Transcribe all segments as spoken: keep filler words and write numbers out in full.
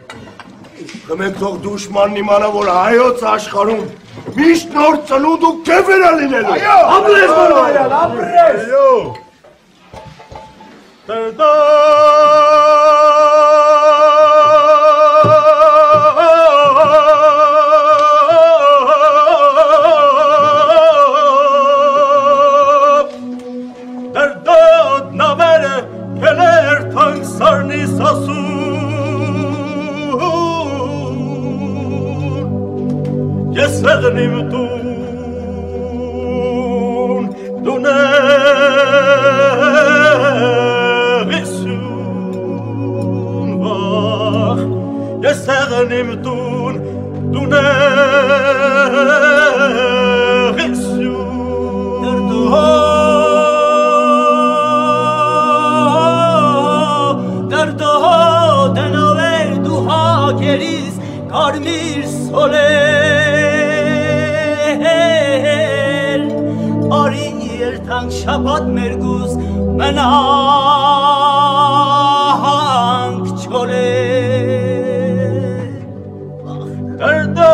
Խմեք թող դուշմանն իմանա, որ հայոց աշխարհում միշտ նոր ծնունդ ու կեֆեր է լինելու։ Այո, ապրես Մոլոյան, ապրես։ Այո։ Դերդա Դերդոտ նավերը կելեր թանք սարնի սասուն Ես եղնիմ տուն, դուներիսուն վախ Ես եղնիմ տուն, դուներիսուն Դրդո դնովեր դու հագերիս կարմիր սոլեր Արի երթանք շապատ մերգուզ մնանք չոլեր Դրդո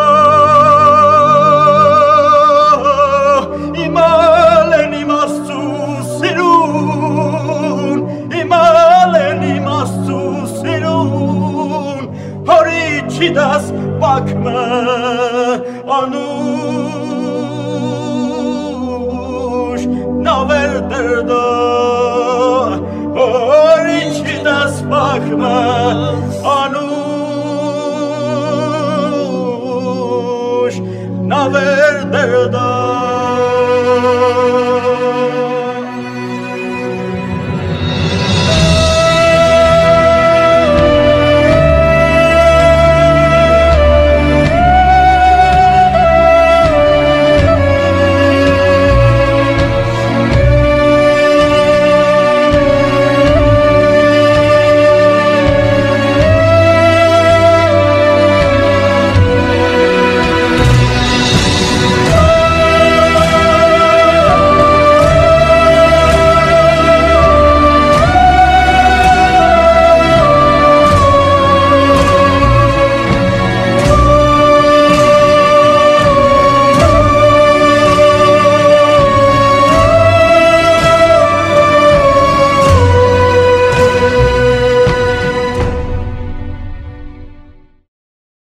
իմալ են իմ աստծու սիրուն իմալ են իմ աստծու սիրուն Հորի չի դաս պակմը անուշ նավեր դրդո Հորի չի դաս պակմը անուշ նավեր դրդո